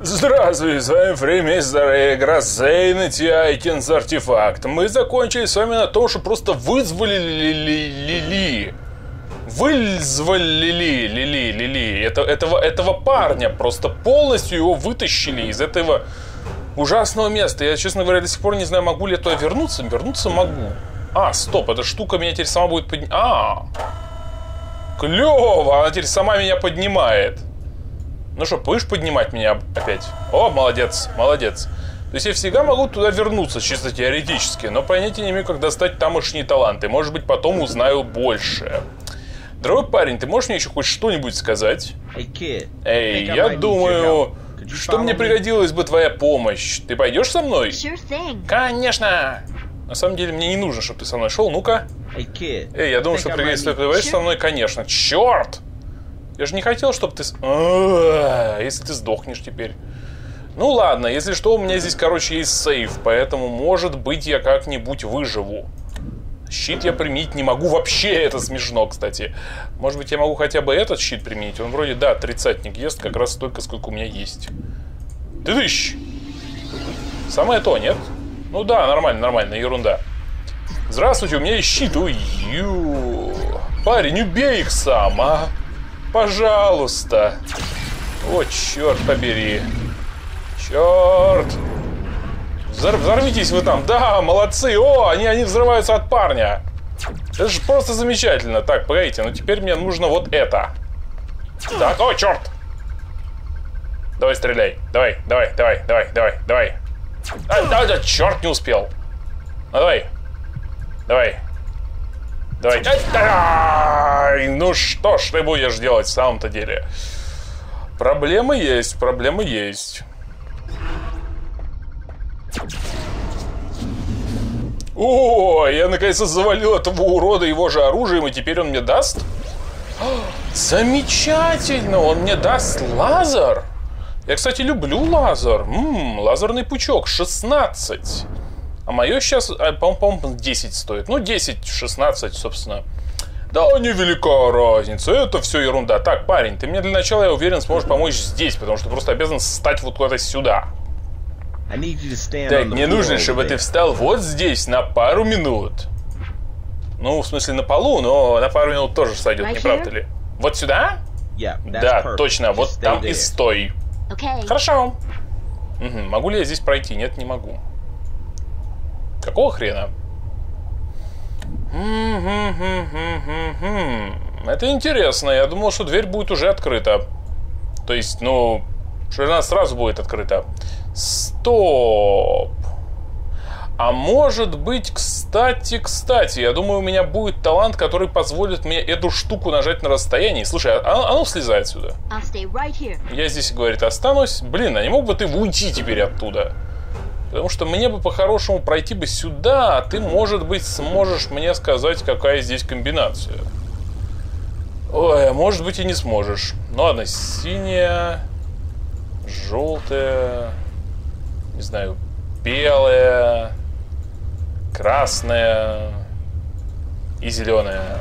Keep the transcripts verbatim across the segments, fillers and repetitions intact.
Здравствуй, с вами фримейстер игра Sanity Icons Артефакт. Мы закончили с вами на том, что просто вызвали Лили. Вызвали Лили, Лили, Лили. Это, этого, этого парня просто полностью его вытащили из этого ужасного места. Я, честно говоря, до сих пор не знаю, могу ли я туда вернуться. Вернуться могу. А, стоп, эта штука меня теперь сама будет поднимать. А, клево, она теперь сама меня поднимает. Ну что, будешь поднимать меня опять? О, молодец, молодец. То есть я всегда могу туда вернуться, чисто теоретически, но понятия не имею, как достать тамошние таланты. Может быть, потом узнаю больше. Дорогой парень, ты можешь мне еще хоть что-нибудь сказать? Эй, я думаю, что мне пригодилась бы твоя помощь. Ты пойдешь со мной? Конечно! На самом деле, мне не нужно, чтобы ты со мной шел. Ну-ка. Эй, я думаю, что пригодится, ты пойдешь со мной? Конечно. Черт! Я же не хотел, чтобы ты... А-а-а, если ты сдохнешь теперь. Ну ладно, если что, у меня здесь, короче, есть сейф. Поэтому, может быть, я как-нибудь выживу. Щит я применить не могу вообще. Это смешно, кстати. Может быть, я могу хотя бы этот щит применить. Он вроде, да, тридцатник ест как раз столько, сколько у меня есть. Ты тыщ! Самое то, нет? Ну да, нормально, нормально, ерунда. Здравствуйте, у меня есть щит. Ой, ю. Парень, убей их сам, а! Пожалуйста. О, черт побери. Черт. Взор взорвитесь вы там. Да, молодцы. О, они, они взрываются от парня. Это же просто замечательно. Так, погодите, ну теперь мне нужно вот это. Так, о, черт. Давай стреляй. Давай, давай, давай, давай, давай, давай. А, да, да, черт, не успел. Ну, давай. Давай. Давай. Ай, ну что ж ты будешь делать в самом-то деле? Проблемы есть, проблемы есть. О, я наконец-то завалил этого урода его же оружием, и теперь он мне даст? Замечательно, он мне даст лазер. Я, кстати, люблю лазер. М-м, лазерный пучок, шестнадцать. А мое сейчас, по-моему, десять стоит. Ну, десять, шестнадцать, собственно. Да, невелика разница. Это все ерунда. Так, парень, ты мне для начала, я уверен, сможешь помочь здесь, потому что просто обязан встать вот куда-то сюда. Так, мне нужно, чтобы ты встал вот здесь на пару минут. Ну, в смысле, на полу, но на пару минут тоже сойдет, не правда ли? Вот сюда? Да, точно, вот там и стой. Хорошо. Угу. Могу ли я здесь пройти? Нет, не могу. Какого хрена? Это интересно. Я думал, что дверь будет уже открыта. То есть, ну, что она сразу будет открыта. Стоп. А может быть, кстати, кстати, я думаю, у меня будет талант, который позволит мне эту штуку нажать на расстоянии. Слушай, а, а ну слезай отсюда. Right, я здесь, говорит, останусь. Блин, а не мог бы ты уйти теперь оттуда? Потому что мне бы по-хорошему пройти бы сюда, а ты, может быть, сможешь мне сказать, какая здесь комбинация. Ой, а может быть и не сможешь. Ну ладно, синяя, желтая, не знаю, белая, красная и зеленая.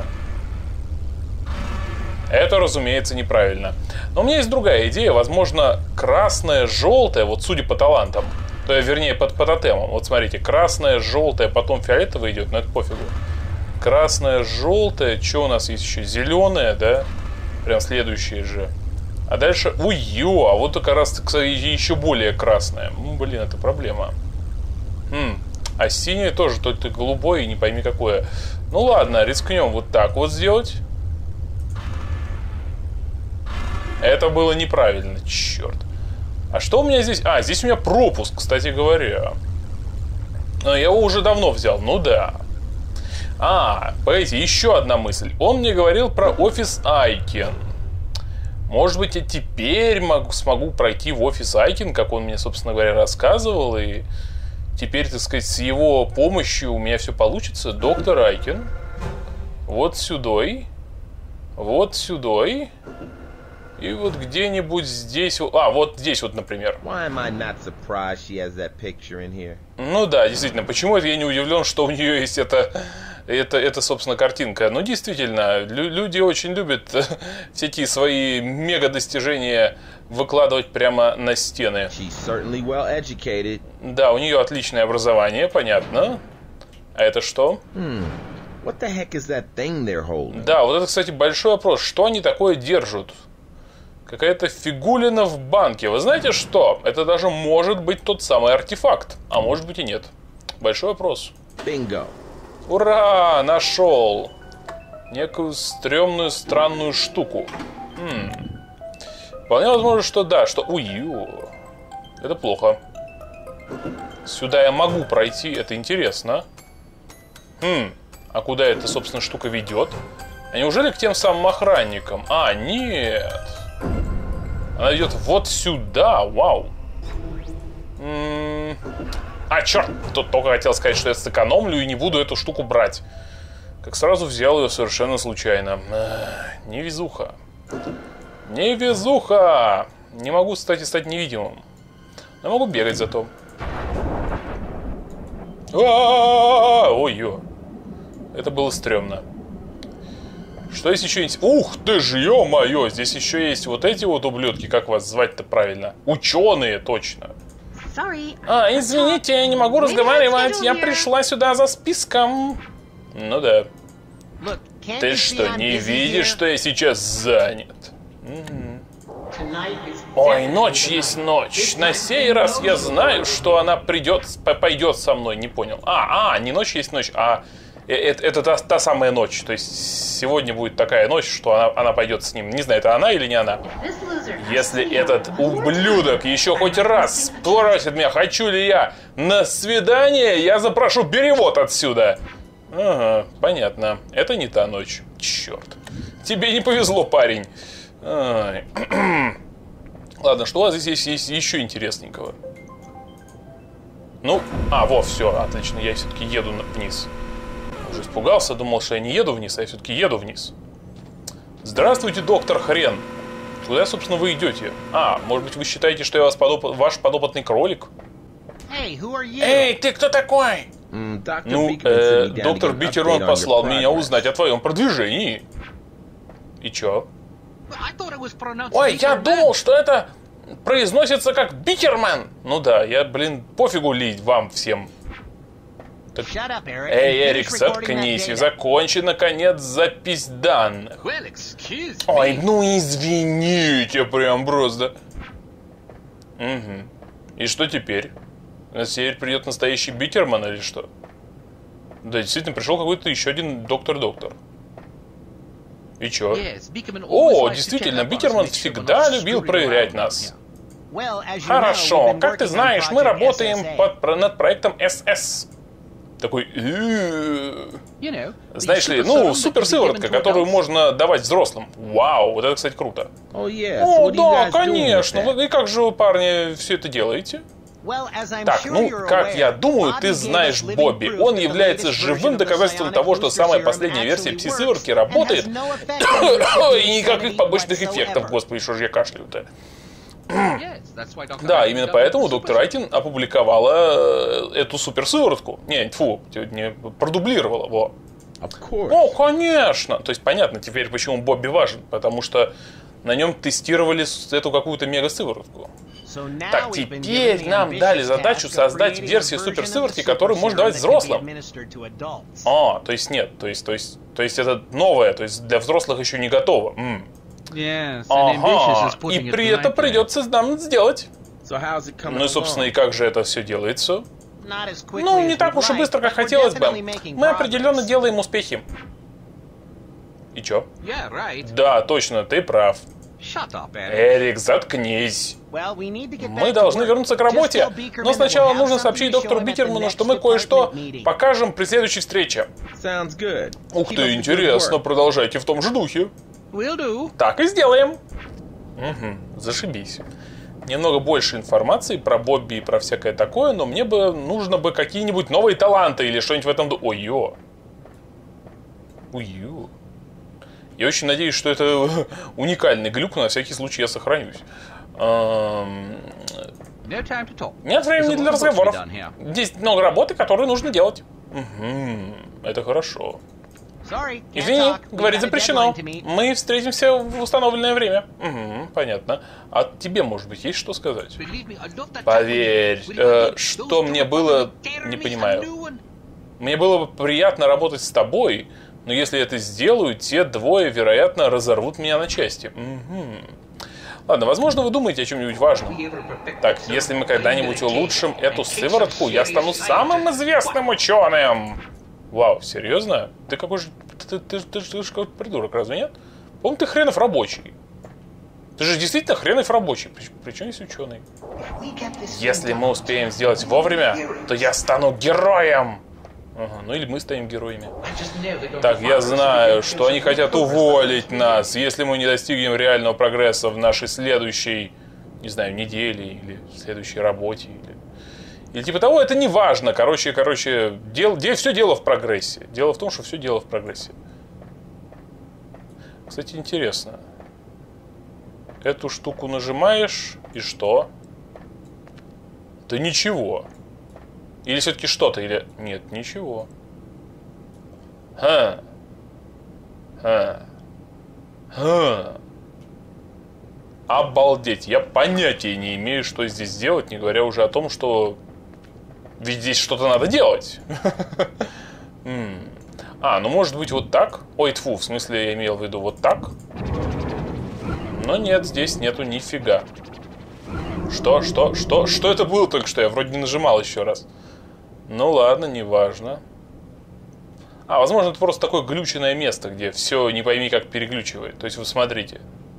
Это, разумеется, неправильно. Но у меня есть другая идея. Возможно, красная, желтая, вот судя по талантам, то, вернее, под, по тотемам. Вот смотрите, красная, желтая, потом фиолетовая идет, но это пофигу. Красная, желтая, что у нас есть еще? Зеленая, да? Прям следующие же. А дальше, ой, ё, а вот как раз, кстати, еще более красная. Ну, блин, это проблема. Хм. А синяя тоже, только голубое и не пойми какое. Ну ладно, рискнем вот так вот сделать. Это было неправильно, черт. А что у меня здесь? А, здесь у меня пропуск, кстати говоря. Но я его уже давно взял, ну да. А, погодите, еще одна мысль. Он мне говорил про офис Айкен. Может быть, я теперь могу, смогу пройти в офис Айкен, как он мне, собственно говоря, рассказывал. И теперь, так сказать, с его помощью у меня все получится. Доктор Айкен. Вот сюдой. Вот сюдой. И вот где-нибудь здесь... А, вот здесь вот, например. Ну да, действительно, почему это я не удивлен, что у нее есть эта это, это, собственно, картинка. Но действительно, лю- люди очень любят всякие свои мега-достижения выкладывать прямо на стены. Well, да, у нее отличное образование, понятно. А это что? Hmm. What the heck is that thing they're holding? Да, вот это, кстати, большой вопрос. Что они такое держат? Какая-то фигулина в банке. Вы знаете что? Это даже может быть тот самый артефакт. А может быть и нет. Большой вопрос. Bingo. Ура! Нашел! Некую стрёмную, странную штуку. Хм. Вполне возможно, что да, что... Ую. Это плохо. Сюда я могу пройти, это интересно. Хм. А куда эта, собственно, штука ведет? А неужели к тем самым охранникам? А, нет. Она идет вот сюда. Вау. М-м- а, черт! Тут только хотел сказать, что я сэкономлю и не буду эту штуку брать. Как сразу взял ее совершенно случайно. Эх, невезуха. Невезуха! Не могу, кстати, стать невидимым. Но могу бегать зато. Ой-ё. Это было стрёмно. Что есть еще есть? Ух ты ж, ё-моё! Здесь еще есть вот эти вот ублюдки. Как вас звать-то правильно? Ученые, точно. Sorry. А, извините, я не могу разговаривать. Я пришла сюда за списком. Ну да. Look, can't Ты you see что, I'm не busy видишь, here? что я сейчас занят? Мгм. Tonight is Ой, definitely ночь the есть night. ночь. This На time сей you раз know я you знаю, will. что она придет, п- пойдет со мной. Не понял. А, а, не ночь есть ночь, а э- это, это та, та самая ночь. То есть сегодня будет такая ночь, что она, она пойдет с ним. Не знаю, это она или не она. This loser has Если seen you этот one more ублюдок time. еще хоть I'm раз missing the спросит меня, хочу ли я на свидание, я запрошу перевод отсюда. Ага, понятно. Это не та ночь. Черт. Тебе не повезло, парень. Ай. Ладно, что у вас здесь есть, есть еще интересненького? Ну, а, во, все, отлично, я все-таки еду на- вниз. Уже испугался, думал, что я не еду вниз, а я все-таки еду вниз. Здравствуйте, доктор Хрен. Куда, собственно, вы идете? А, может быть, вы считаете, что я вас подоп... ваш подопытный кролик? Hey, who are you? Эй, ты кто такой? Mm, Doctor Ну, Beekman э, sent me down to доктор get an Битерман update on your послал меня progress. узнать о твоем продвижении. И чё? I thought it was pronounced Ой, я Bakerman. думал, что это произносится как Битерман. Ну да, я, блин, пофигу ли вам всем. Так... Shut up, Eric. Эй, and finish Эрик, recording заткнись that и data. закончи, наконец, запись данных. Well, excuse me. Ой, ну извините, прям просто. Угу. И что теперь? У нас теперь придет настоящий Битерман или что? Да, действительно, пришел какой-то еще один доктор-доктор. И чё? Yes, Beekman always О, likes to действительно, check up on us, Битерман make sure we're всегда not любил screwing проверять around. нас. Well, as you know, we've Хорошо, been как ты working on знаешь, мы Project работаем эс эс эй. под, про- над проектом эс эс. Такой, «Э-э-э». You know, the знаешь ли, super ну, serum that can be суперсыворотка, given to которую adults. можно давать взрослым. Вау, вот это, кстати, круто. Oh, yes. О, What are you да, guys doing with конечно. that? Вы- И как же вы, парни, все это делаете? Well, as I'm Так, sure ну, you're как aware, я думаю, Bobby ты gave знаешь us living Бобби. proof Он that the является latest живым version of the доказательством psionic того, что booster самая serum последняя версия actually пси-сыворотки works and работает. has no effect on your И никаких insanity побочных эффектов. whatsoever. Господи, что же я кашляю-то? Yes, that's why Doctor Да, Hyten именно developed поэтому the доктор super Айтин опубликовала э, эту суперсыворотку. Не, фу, не, продублировала. Во. Of course. О, конечно! То есть понятно теперь, почему Бобби важен. Потому что на нем тестировали с- эту какую-то мега-сыворотку. So now Так, we've been теперь given the нам дали ambitious задачу task of создать creating a версию version суперсыворотки, of the которую super можно serum давать that can be взрослым. administered to adults. А, то есть нет, то есть, то есть, то есть это новое, то есть для взрослых еще не готово. М. Yes, and ambitious Ага, is putting и it при этом politely. придется нам сделать. So how's it coming Ну и, собственно, и along? как же это все делается? Not as quickly Ну, as не так we'd уж и like, быстро, как but we're хотелось бы. definitely making Мы определенно progress. делаем успехи. И чё? Yeah, right. Да, точно, ты прав. Shut up, Eric. Эрик, заткнись. Well, we need to get Мы back to должны work. вернуться к Just работе, tell Beakerman но that сначала we'll have нужно something сообщить to доктору show him at the Битерману, что next мы кое-что department meeting. покажем при следующей встрече. Sounds good. Ух Keep up ты, the good интересно, work. продолжайте в том же духе. We'll do. Так и сделаем. Угу, зашибись. Немного больше информации про Бобби и про всякое такое, но мне бы нужно бы какие-нибудь новые таланты или что-нибудь в этом духе. Ой-ё. Ой-ё. Я очень надеюсь, что это уникальный глюк, но на всякий случай я сохранюсь. Эм, No time to talk. Нет времени There's a для lot of work to be разговоров. done here. Здесь много работы, которую нужно делать. Угу. Это хорошо. Sorry, can't Извини, talk. We've говорить got a запрещено. deadline to meet. Мы встретимся в установленное время. Угу, понятно. А тебе, может быть, есть что сказать? Believe me, I'd love to talk Поверь, with you. э, Those что two мне было, terrorists не are понимаю. new one. Мне было бы приятно работать с тобой, но если я это сделаю, те двое, вероятно, разорвут меня на части. Угу. Ладно, возможно, вы думаете о чем-нибудь важном. Так, если мы когда-нибудь улучшим эту сыворотку, я стану самым известным ученым. Вау, серьезно? Ты какой же... Ты, ты, ты, ты, ты же какой-то придурок, разве нет? По-моему, ты хренов рабочий. Ты же действительно хренов рабочий. Причем есть ученый. Если мы успеем сделать вовремя, то я стану героем. Ага, ну или мы станем героями. Так, я знаю, что они хотят уволить нас, если мы не достигнем реального прогресса в нашей следующей, не знаю, неделе или в следующей работе. Или, или типа того, это не важно. Короче, короче, дел, дел, все дело в прогрессе. Дело в том, что все дело в прогрессе. Кстати, интересно. Эту штуку нажимаешь, и что? Да ничего. Или все-таки что-то, или... Нет, ничего. Ха. Ха. Ха. Обалдеть. Я понятия не имею, что здесь делать, не говоря уже о том, что... Ведь здесь что-то надо делать. А, ну может быть вот так? Ой, тьфу, в смысле я имел в виду вот так? Но нет, здесь нету нифига. Что, что, что? Что это было только что? Я вроде не нажимал еще раз. Ну ладно, неважно. А, возможно, это просто такое глюченное место, где все не пойми как переглючивает. То есть вы смотрите.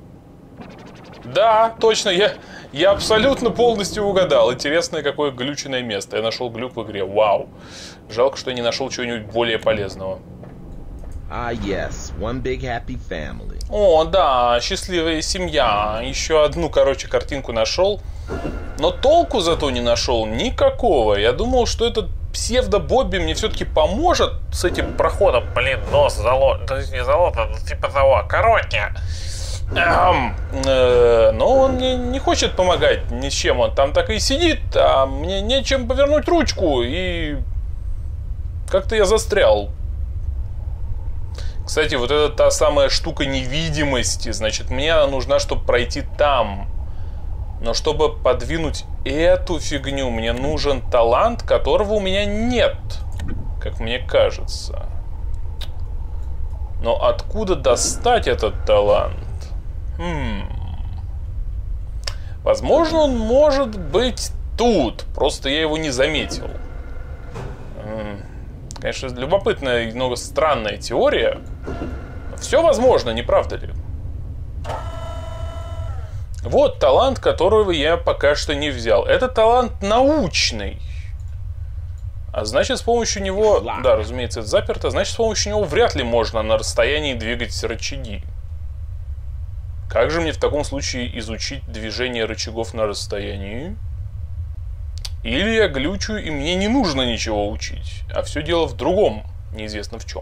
Да, точно, я, я абсолютно полностью угадал. Интересное какое глюченное место. Я нашел глюк в игре. Вау. Жалко, что я не нашел чего-нибудь более полезного. Ah, yes, one big happy family. О, да, счастливая семья. Еще одну, короче, картинку нашел. Но толку зато не нашел никакого. Я думал, что этот псевдо-Бобби мне все-таки поможет с этим проходом. Блин, нос залот. Не залот, а типа того. Короче. Эм, э, но он мне не хочет помогать ни с чем. Он там так и сидит, а мне нечем повернуть ручку. И как-то я застрял. Кстати, вот это та самая штука невидимости. Значит, мне она нужна, чтобы пройти там. Но чтобы подвинуть эту фигню, мне нужен талант, которого у меня нет. Как мне кажется. Но откуда достать этот талант? Хм. Возможно, он может быть тут. Просто я его не заметил. Конечно, любопытная и немного странная теория. Все возможно, не правда ли? Вот талант, которого я пока что не взял. Это талант научный. А значит, с помощью него... Да, разумеется, это заперто. Значит, с помощью него вряд ли можно на расстоянии двигать рычаги. Как же мне в таком случае изучить движение рычагов на расстоянии? Или я глючу, и мне не нужно ничего учить, а все дело в другом, неизвестно в чем.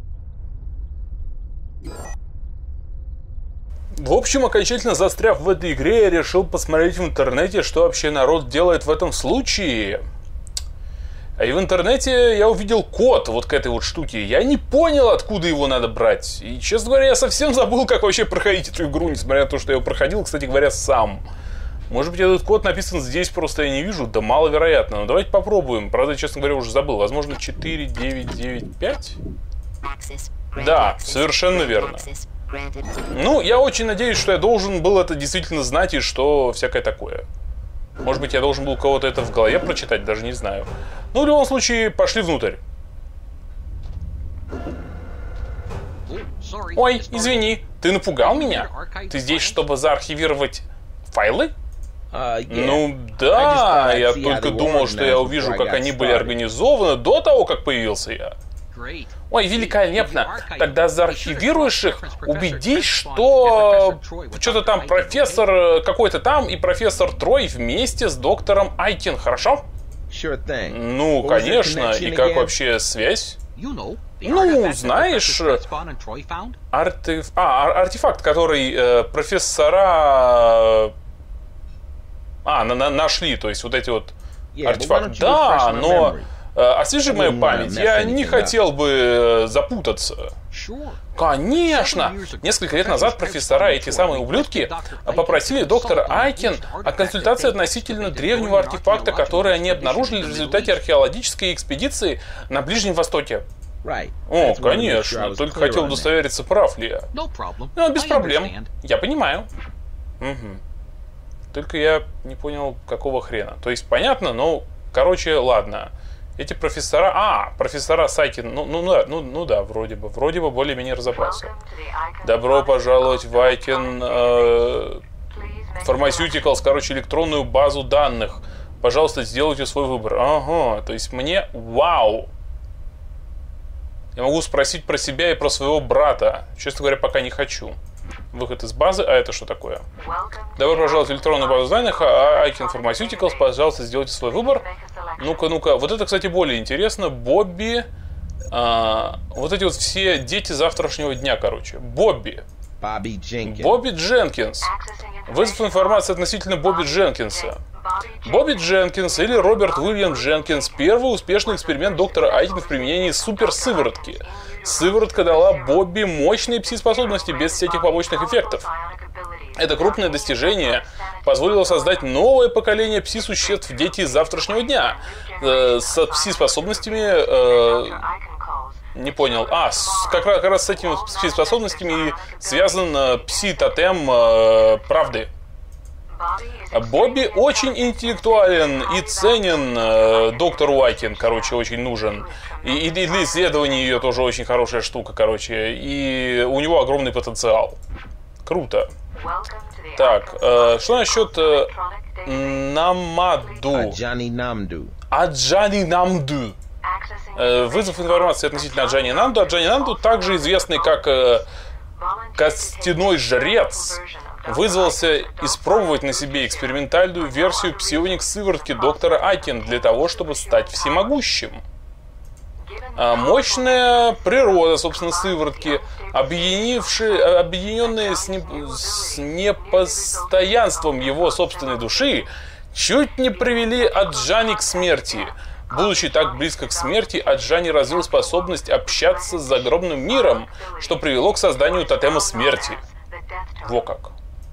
В общем, окончательно застряв в этой игре, я решил посмотреть в интернете, что вообще народ делает в этом случае. А и в интернете я увидел код вот к этой вот штуке. Я не понял, откуда его надо брать. И, честно говоря, я совсем забыл, как вообще проходить эту игру, несмотря на то, что я его проходил, кстати говоря, сам. Может быть, этот код написан здесь, просто я не вижу, да маловероятно. Но давайте попробуем. Правда, честно говоря, уже забыл. Возможно, четыре девять девять пять? Да, совершенно верно. Ну, я очень надеюсь, что я должен был это действительно знать и что всякое такое. Может быть, я должен был у кого-то это в голове прочитать, даже не знаю. Ну, в любом случае, пошли внутрь. Ой, извини, ты напугал меня? Ты здесь, чтобы заархивировать файлы? Uh, yeah. Ну да, я только думал, что я увижу, как они были организованы до того, как появился я. Ой, великолепно. Тогда заархивируешь их, убедись, что что-то там профессор какой-то там и профессор Трой вместе с доктором Айтин, хорошо? Sure thing. Ну, конечно. И как вообще связь? Ну, знаешь, артеф... а, артефакт, который э, профессора... А, на -на нашли, то есть вот эти вот yeah, артефакты. Да, но Освежи мою память, я не хотел бы запутаться. Конечно! Несколько лет назад профессора, эти самые ублюдки, попросили доктора Айкен о консультации относительно древнего артефакта, который они обнаружили в результате археологической экспедиции на Ближнем Востоке. О, конечно, только хотел удостовериться, прав ли я. Ну, без проблем, я понимаю. Угу. Только я не понял, какого хрена. То есть, понятно, но, короче, ладно. Эти профессора... А, профессора Сайкин... Ну, ну, ну, ну, ну да, вроде бы. Вроде бы более-менее разобрался. Добро пожаловать в Айкен... Э, Pharmaceuticals, короче, электронную базу данных. Пожалуйста, сделайте свой выбор. Ага, то есть мне... Вау! Я могу спросить про себя и про своего брата. Честно говоря, пока не хочу. Выход из базы. А это что такое? Добро пожаловать в электронную базу данных. Айкен Pharmaceuticals. Пожалуйста, сделайте свой выбор. Ну-ка, ну-ка. Вот это, кстати, более интересно. Бобби. А, вот эти вот все дети завтрашнего дня, короче. Бобби. Бобби Дженкинс. Вызов информации относительно Бобби Дженкинса. Бобби Дженкинс или Роберт Уильям Дженкинс – первый успешный эксперимент доктора Айкен в применении суперсыворотки. Сыворотка дала Бобби мощные пси-способности без всяких побочных эффектов. Это крупное достижение позволило создать новое поколение пси-существ дети из завтрашнего дня э, с пси-способностями... Э, не понял. А, с, как, раз, как раз с этими пси-способностями связан э, пси-тотем э, правды. Бобби очень интеллектуален и ценен э, доктору Айкен, короче, очень нужен. И, и для исследований ее тоже очень хорошая штука, короче. И у него огромный потенциал. Круто. Так, э, что насчет э, Намаду? Аджани Намду. Аджани Намду. Э, вызов информации относительно Аджани Намду. Аджани Намду, также известный как э, Костяной Жрец, вызвался испробовать на себе экспериментальную версию псионик-сыворотки доктора Айкен для того, чтобы стать всемогущим. А мощная природа, собственно, сыворотки, объединившие, объединенные с, не, с непостоянством его собственной души, чуть не привели Аджани к смерти. Будучи так близко к смерти, Аджани развил способность общаться с загробным миром, что привело к созданию тотема смерти. Во как.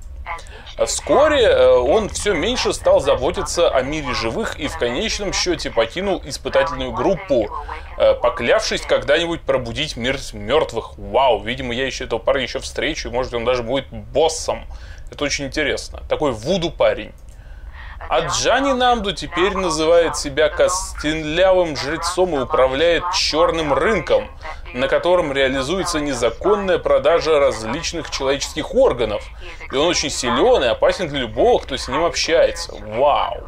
Вскоре он все меньше стал заботиться о мире живых и в конечном счете покинул испытательную группу, поклявшись когда-нибудь пробудить мир мертвых. Вау, видимо, я еще этого парня еще встречу, и может он даже будет боссом. Это очень интересно. Такой вуду парень. Аджани Намду теперь называет себя костылявым жрецом и управляет черным рынком, на котором реализуется незаконная продажа различных человеческих органов. И он очень силен и опасен для любого, кто с ним общается. Вау!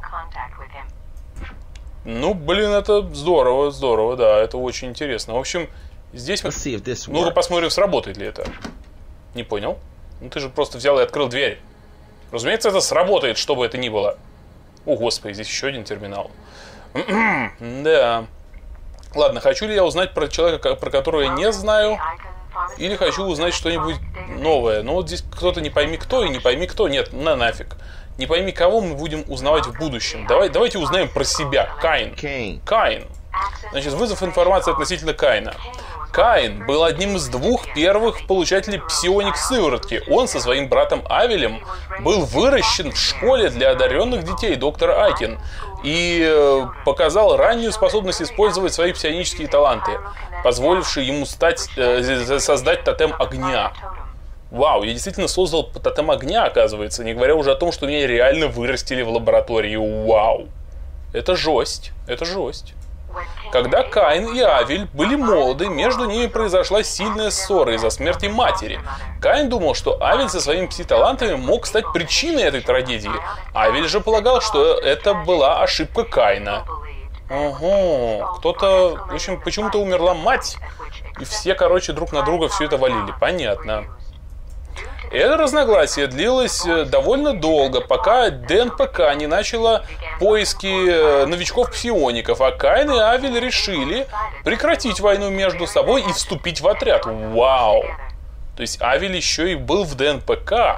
Ну, блин, это здорово, здорово, да, это очень интересно. В общем, здесь мы... Ну-ка посмотрим, сработает ли это. Не понял? Ну, ты же просто взял и открыл дверь. Разумеется, это сработает, что бы это ни было. О, господи, здесь еще один терминал. Да. Ладно, хочу ли я узнать про человека, про которого я не знаю, или хочу узнать что-нибудь новое. Ну вот здесь кто-то не пойми кто и не пойми кто. Нет, на нафиг. Не пойми кого мы будем узнавать в будущем. Давай, давайте узнаем про себя. Каин. Каин. Значит, вызов информации относительно Каина. Каин был одним из двух первых получателей псионик-сыворотки. Он со своим братом Авелем был выращен в школе для одаренных детей доктора Айкен и показал раннюю способность использовать свои псионические таланты, позволившие ему стать, э, создать тотем огня. Вау, я действительно создал тотем огня, оказывается, не говоря уже о том, что меня реально вырастили в лаборатории. Вау. Это жесть, это жесть. Когда Каин и Авель были молоды, между ними произошла сильная ссора из-за смерти матери. Каин думал, что Авель со своими пси-талантами мог стать причиной этой трагедии. Авель же полагал, что это была ошибка Каина. Ого, кто-то, в общем, почему-то умерла мать, и все, короче, друг на друга все это валили. Понятно. Это разногласие длилось довольно долго, пока ДНПК не начала поиски новичков-псиоников, а Каин и Авель решили прекратить войну между собой и вступить в отряд. Вау! То есть Авель еще и был в ДНПК.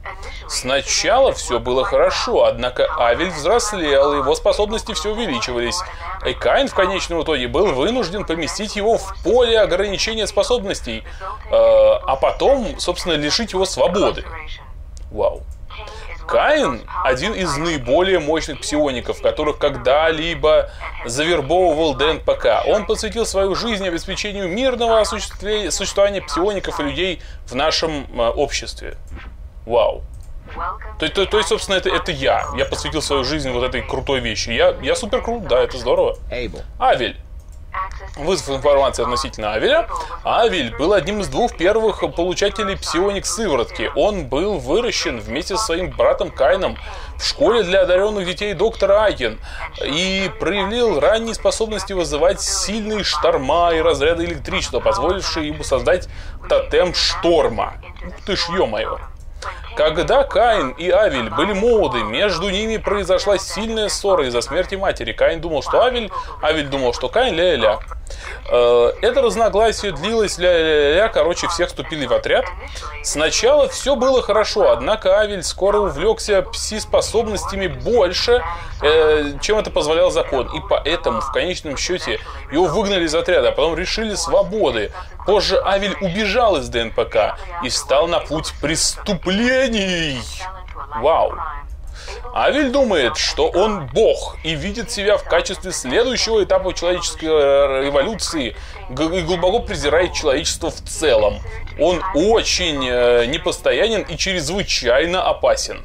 Сначала все было хорошо, однако Авель взрослел, его способности все увеличивались. И Каин в конечном итоге был вынужден поместить его в поле ограничения способностей, э, а потом, собственно, лишить его свободы. Вау. Каин – один из наиболее мощных псиоников, которых когда-либо завербовывал ДНПК. Он посвятил свою жизнь обеспечению мирного существования псиоников и людей в нашем э, обществе. Вау. То, то, то есть, собственно, это, это я. Я посвятил свою жизнь вот этой крутой вещи. Я, я супер крут, да, это здорово. Авель. Вызов информации относительно Авеля. Авель был одним из двух первых получателей псионик-сыворотки. Он был выращен вместе со своим братом Каином в школе для одаренных детей доктора Айкен и проявил ранние способности вызывать сильные шторма и разряды электричества, позволившие ему создать тотем шторма. Ух ты ж, ё-моё. Когда Каин и Авель были молоды, между ними произошла сильная ссора из-за смерти матери. Каин думал, что Авель, Авель думал, что Каин, ля-ля-ля. Это разногласие длилось ля-ля-ля, короче, всех вступили в отряд. Сначала все было хорошо, однако Авель скоро увлекся пси-способностями больше, чем это позволял закон. И поэтому, в конечном счете, его выгнали из отряда, а потом решили свободы. Позже Авель убежал из ДНПК и встал на путь преступлений. Вау. Авель думает, что он бог и видит себя в качестве следующего этапа человеческой эволюции и глубоко презирает человечество в целом. Он очень непостоянен и чрезвычайно опасен.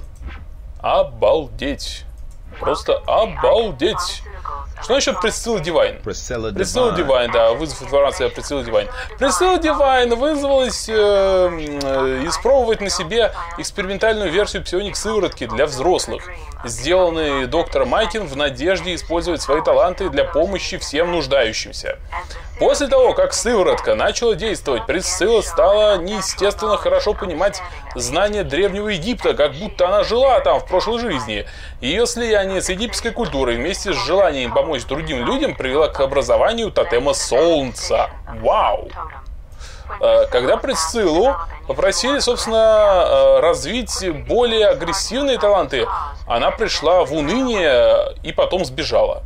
Обалдеть. Просто обалдеть. Что насчет Присциллы Дивайн? Присцилла Дивайн, да, вызов информации о Присцилле Дивайн. Присцилла Дивайн вызвалась э, э, испробовать на себе экспериментальную версию псионик-сыворотки для взрослых, сделанной доктором Айкен в надежде использовать свои таланты для помощи всем нуждающимся. После того, как сыворотка начала действовать, Присцилла стала неестественно хорошо понимать знания Древнего Египта, как будто она жила там в прошлой жизни. Ее слияние с египетской культурой вместе с желанием помочь другим людям привело к образованию тотема Солнца. Вау! Когда Присциллу попросили, собственно, развить более агрессивные таланты, она пришла в уныние и потом сбежала.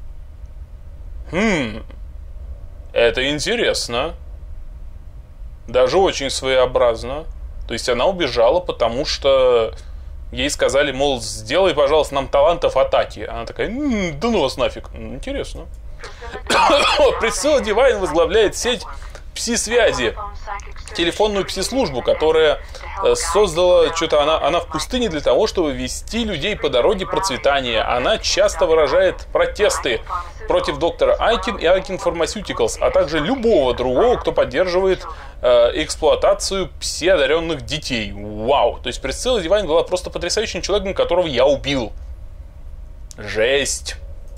Хм... Это интересно. Даже очень своеобразно. То есть она убежала, потому что ей сказали, мол, сделай, пожалуйста, нам талантов атаки. Она такая, м-м, да ну вас нафиг. Интересно. Присцилла Дивайн возглавляет сеть пси-связи, телефонную пси-службу, которая создала что-то, она, она в пустыне для того, чтобы вести людей по дороге процветания. Она часто выражает протесты против доктора Айкен и Айкен Pharmaceuticals, а также любого другого, кто поддерживает э, эксплуатацию пси-одаренных детей. Вау! То есть Присцилла Дивайн была просто потрясающим человеком, которого я убил. Жесть!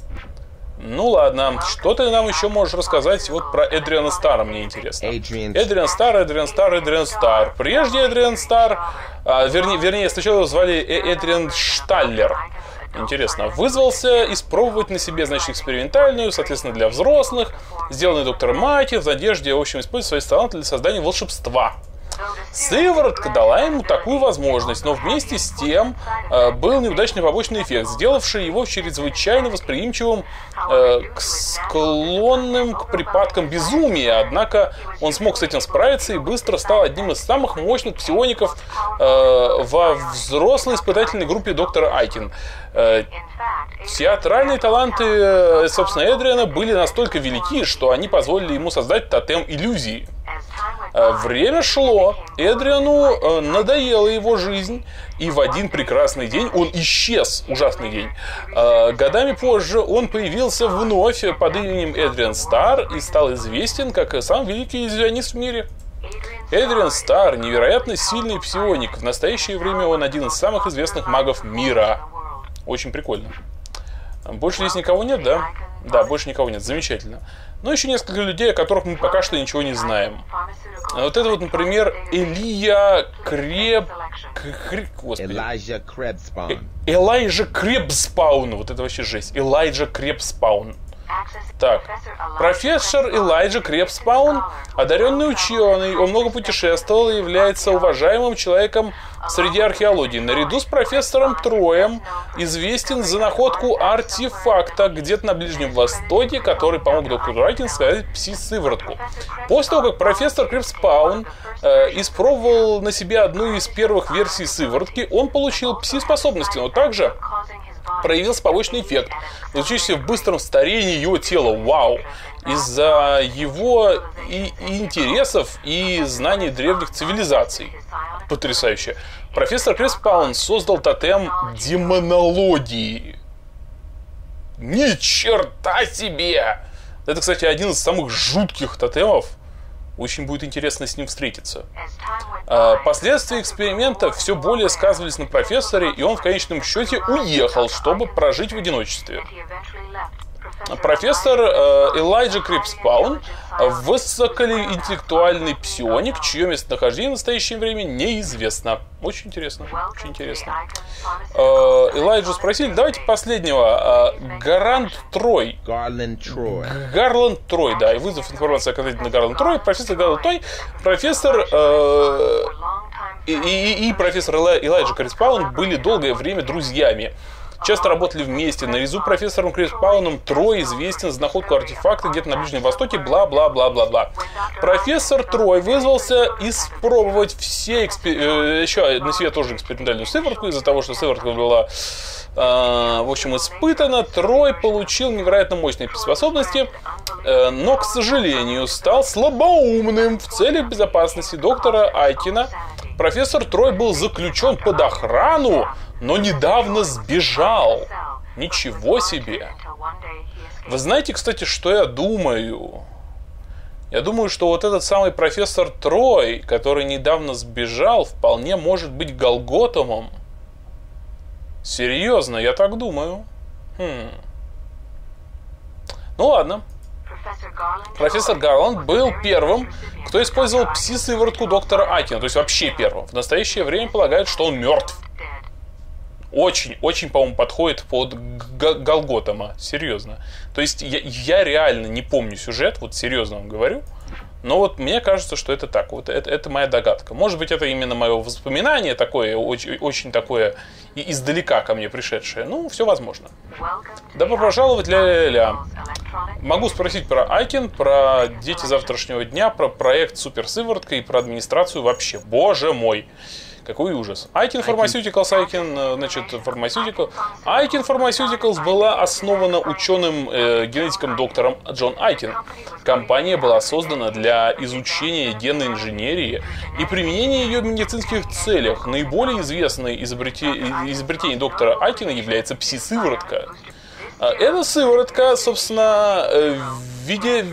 Ну ладно, что ты нам еще можешь рассказать вот про Эдриана Старра, мне интересно. Эдриан Старр, Эдриан Старр, Эдриан Старр. Прежде Эдриан Старр, а, вернее, вернее, сначала его звали Эдриан Шталлер. Интересно, вызвался испробовать на себе, значит, экспериментальную, соответственно, для взрослых, сделанную доктором Майки в надежде, в общем, использовать свои таланты для создания волшебства. Сыворотка дала ему такую возможность, но вместе с тем э, был неудачный побочный эффект, сделавший его чрезвычайно восприимчивым э, к склонным к припадкам безумия. Однако он смог с этим справиться и быстро стал одним из самых мощных псиоников э, во взрослой испытательной группе доктора Айкен. Э, театральные таланты, э, собственно, Эдриана были настолько велики, что они позволили ему создать тотем иллюзии. Время шло, Эдриану надоела его жизнь, и в один прекрасный день он исчез, ужасный день. Годами позже он появился вновь под именем Эдриан Старр и стал известен как самый великий иллюзионист в мире. Эдриан Старр невероятно сильный псионик. В настоящее время он один из самых известных магов мира. Очень прикольно. Больше здесь никого нет, да? Да, больше никого нет. Замечательно. Но еще несколько людей, о которых мы пока что ничего не знаем. Вот это вот, например, Элия Креб... Господи. Элайджа Кребспаун. Элайджа Кребспаун. Вот это вообще жесть. Элайджа Кребспаун. Так, профессор Элайджа Крепспаун, одаренный ученый, он много путешествовал и является уважаемым человеком среди археологии. Наряду с профессором Троем известен за находку артефакта где-то на Ближнем Востоке, который помог доктору Айтину сказать пси-сыворотку. После того, как профессор Крепспаун э, испробовал на себе одну из первых версий сыворотки, он получил пси-способности, но также проявился побочный эффект, заключающийся в быстром старении его тела. Вау! Из-за его и, и интересов, и знаний древних цивилизаций. Потрясающе. Профессор Крепспаун создал тотем демонологии. Ни черта себе! Это, кстати, один из самых жутких тотемов. Очень будет интересно с ним встретиться. Последствия эксперимента все более сказывались на профессоре, и он в конечном счете уехал, чтобы прожить в одиночестве. Профессор э, Элайджа Крепспаун – высокоинтеллектуальный псионик, чье местонахождение в настоящее время неизвестно. Очень интересно, очень интересно. Э, Элайджу спросили, давайте последнего. Э, Гарант Трой. Garland Трой. Гарланд Трой, да, и вызов информации относительно Гарланд Трой. Профессор Гарланд Трой, профессор э, и, и, и профессор Элайджа Крепспаун были долгое время друзьями. Часто работали вместе. Наряду с профессором Крепспауном Трой известен за находку артефакта где-то на Ближнем Востоке, бла-бла-бла-бла-бла. Профессор Трой вызвался испробовать все экспер... еще на себе тоже экспериментальную сыворотку. Из-за того, что сыворотка была, э, в общем, испытана, Трой получил невероятно мощные способности, э, но, к сожалению, стал слабоумным. В целях безопасности доктора Айтина профессор Трой был заключен под охрану, но недавно сбежал. Ничего себе. Вы знаете, кстати, что я думаю? Я думаю, что вот этот самый профессор Трой, который недавно сбежал, вполне может быть Голготомом. Серьезно, я так думаю. Хм. Ну ладно. Профессор Гарланд был первым, кто использовал пси-сыворотку доктора Айтина. То есть вообще первым. В настоящее время полагают, что он мертв. Очень, очень, по-моему, подходит под Голготома. Серьезно. То есть я, я реально не помню сюжет, вот серьезно вам говорю. Но вот мне кажется, что это так. Вот это, это моя догадка. Может быть, это именно мое воспоминание такое, очень, очень такое издалека ко мне пришедшее. Ну, все возможно. Добро пожаловать, ля-ля-ля. Могу спросить про Айтин, про Дети завтрашнего дня, про проект Суперсыворотка и про администрацию вообще. Боже мой. Какой ужас. Айтин Pharmaceuticals, Айтин, значит, Pharmaceutical. Айтин Pharmaceuticals была основана ученым э, генетиком доктором Джон Айтин. Компания была создана для изучения генной инженерии и применения ее в медицинских целях. Наиболее известное изобретение, изобретение доктора Айтина является пси-сыворотка. Эта сыворотка, собственно, в виде,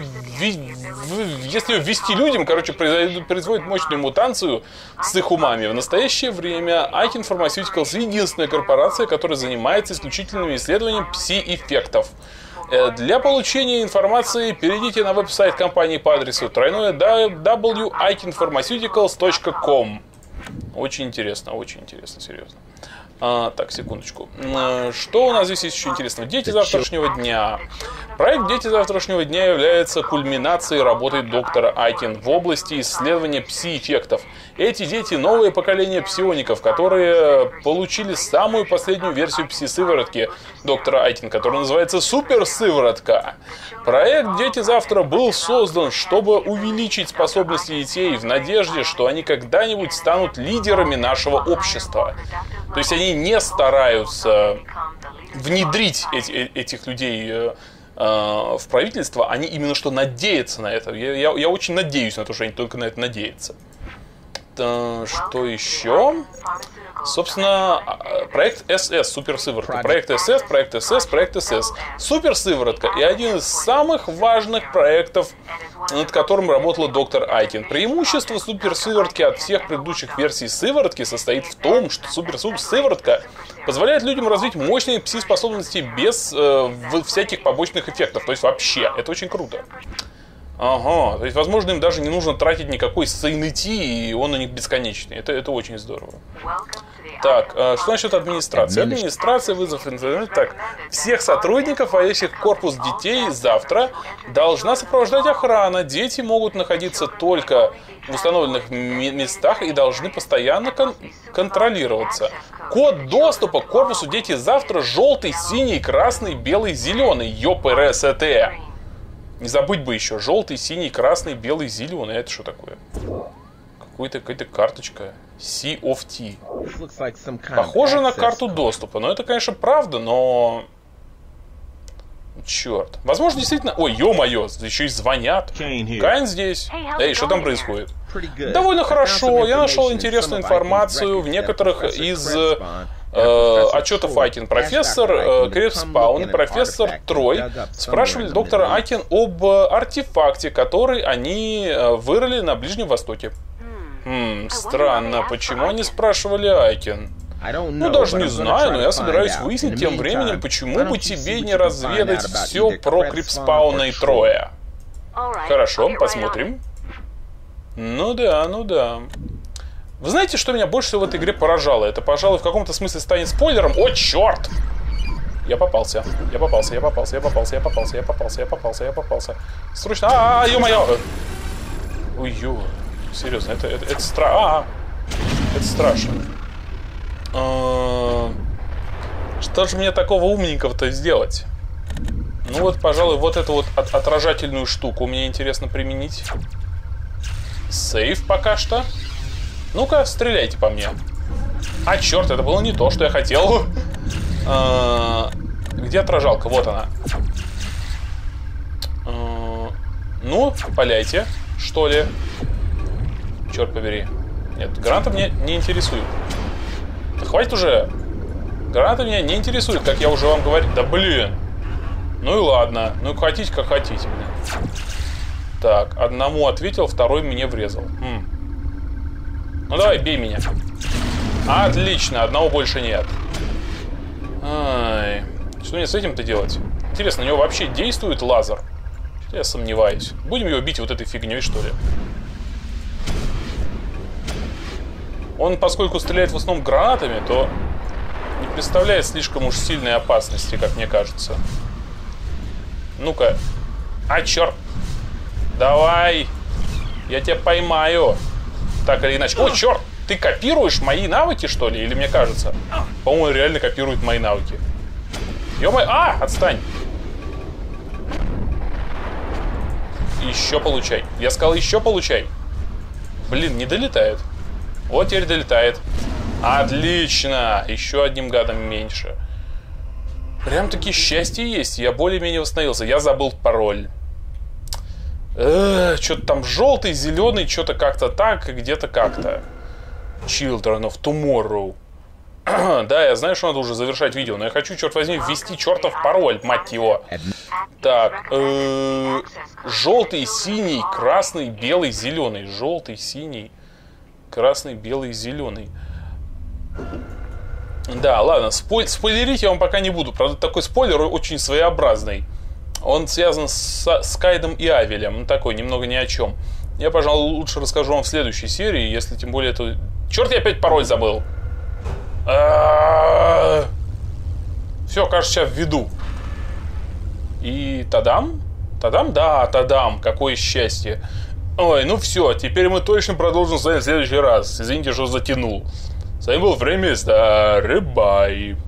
в, если ее ввести людям, короче, производит мощную мутацию с их умами. В настоящее время Айтин Pharmaceuticals единственная корпорация, которая занимается исключительным исследованием пси-эффектов. Для получения информации перейдите на веб-сайт компании по адресу тройное дабл ю айтин фармасьютикалс точка ком. Очень интересно, очень интересно, серьезно. А, так, секундочку. Что у нас здесь есть еще интересного? Дети завтрашнего дня. Проект «Дети завтрашнего дня» является кульминацией работы доктора Айтин в области исследования пси-эффектов. Эти дети — новое поколение псиоников, которые получили самую последнюю версию пси-сыворотки доктора Айтин, которая называется Суперсыворотка. Проект «Дети завтра» был создан, чтобы увеличить способности детей в надежде, что они когда-нибудь станут лидерами нашего общества. То есть они не стараются внедрить эти, этих людей э, в правительство, они именно что надеются на это. Я, я, я очень надеюсь на то, что они только на это надеются. Э, что еще? Собственно, проект СС, суперсыворотка. Проект СС, проект СС, проект СС. Суперсыворотка и один из самых важных проектов, над которым работала доктор Айтин. Преимущество суперсыворотки от всех предыдущих версий сыворотки состоит в том, что суперсыворотка позволяет людям развить мощные пси-способности без э, всяких побочных эффектов. То есть вообще, это очень круто. Ага, то есть, возможно, им даже не нужно тратить никакой Sanity, и он у них бесконечный. Это, это очень здорово. Так, что насчет администрации? Администрация, вызов интернет. Так, всех сотрудников, входящих в корпус детей, завтра должна сопровождать охрана. Дети могут находиться только в установленных местах и должны постоянно кон- контролироваться. Код доступа к корпусу дети завтра желтый, синий, красный, белый, зеленый. ЙОПРСТ. Не забыть бы еще. Желтый, синий, красный, белый, зеленый. Это что такое? Какой-то, какая-то карточка. Sea of T. Похоже на карту доступа. Но это, конечно, правда, но... Черт. Возможно, действительно... Ой, ё-моё, еще и звонят. Кайн здесь. Эй, что там происходит? Довольно хорошо. Я нашел интересную информацию в некоторых из... Э, отчетов Айкин. Профессор э, Крипспаун и профессор Трой спрашивали доктора Айкин об артефакте, который они э, вырыли на Ближнем Востоке. Хм, странно, почему они спрашивали Айкин? Ну, даже не знаю, но я собираюсь выяснить тем временем, почему бы тебе не разведать все про Крипспауна и Троя. Хорошо, посмотрим. Ну да, ну да. Вы знаете, что меня больше всего в этой игре поражало? Это, пожалуй, в каком-то смысле станет спойлером. О, черт! Я попался. Я попался, я попался, я попался, я попался, я попался, я попался, я попался. Срочно. А, -а, -а ё-моё! Ой, ё. Серьезно, это, это, это страшно. А, это страшно. А, что же мне такого умненького-то сделать? Ну вот, пожалуй, вот эту вот от, отражательную штуку мне интересно применить. Сейф пока что. Ну-ка, стреляйте по мне. А, черт, это было не то, что я хотел. А, где отражалка? Вот она. А, ну, паляйте, что ли. Черт побери. Нет, гранаты меня не интересуют. Да хватит уже. Гранаты меня не интересуют, как я уже вам говорил. Да блин. Ну и ладно. Ну хотите, как хотите. Блин. Так, одному ответил, второй мне врезал. М. Ну давай, бей меня. Отлично, одного больше нет. Ай. Что мне с этим-то делать? Интересно, у него вообще действует лазер? Я сомневаюсь. Будем его бить вот этой фигней, что ли? Он, поскольку стреляет в основном гранатами, то не представляет слишком уж сильной опасности, как мне кажется. Ну-ка. А, черт. Давай. Я тебя поймаю. Так или иначе. О, черт! Ты копируешь мои навыки, что ли? Или мне кажется? По-моему, реально копирует мои навыки. Ё-моё! А! Отстань! Еще получай. Я сказал, еще получай. Блин, не долетает. Вот теперь долетает. Отлично! Еще одним гадом меньше. Прям-таки счастье есть. Я более-менее восстановился. Я забыл пароль. Что-то там желтый, зеленый, что-то как-то так, и где-то как-то. Children of Tomorrow. Да, я знаю, что надо уже завершать видео, но я хочу, черт возьми, ввести чертов пароль, мать его. Так, э-э- желтый, синий, красный, белый, зеленый. Желтый, синий, красный, белый, зеленый. Да, ладно, спой- спойлерить я вам пока не буду. Правда, такой спойлер очень своеобразный. Он связан с, с Кайдом и Авелем. Ну, такой, немного ни о чем. Я, пожалуй, лучше расскажу вам в следующей серии, если тем более это... Черт, я опять пароль забыл. Все, кажется, сейчас введу. И тадам? Тадам? Да, тадам. Какое счастье. Ой, ну все, теперь мы точно продолжим с вами в следующий раз. Извините, что затянул. С вами был Время Старый. Бай.